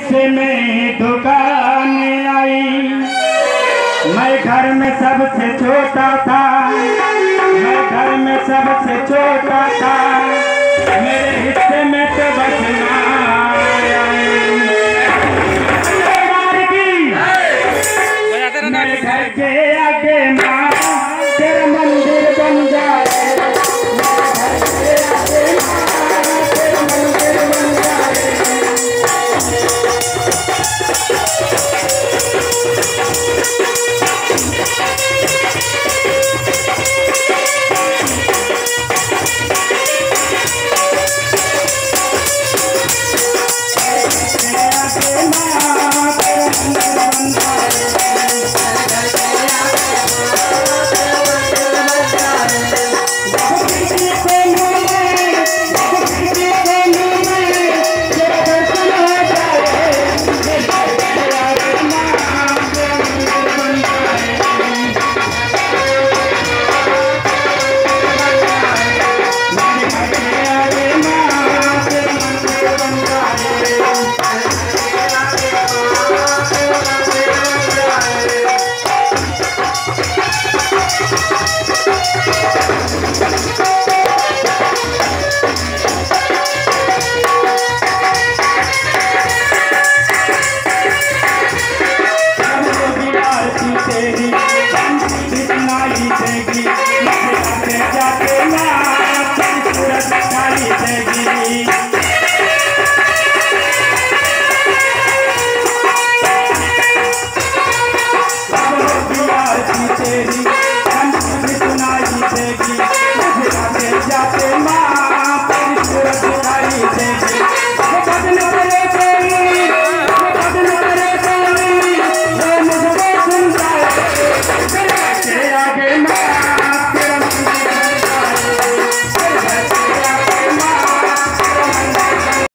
हिस्से में दुकान आई। मैं घर में सबसे छोटा था, मैं घर में सबसे छोटा था, मेरे हिस्से में तो बस मेरे घर के आगे माँ तेरा मंदिर बन जाए, मेरे घर के आगे माँ तेरा मंदिर बन जाए।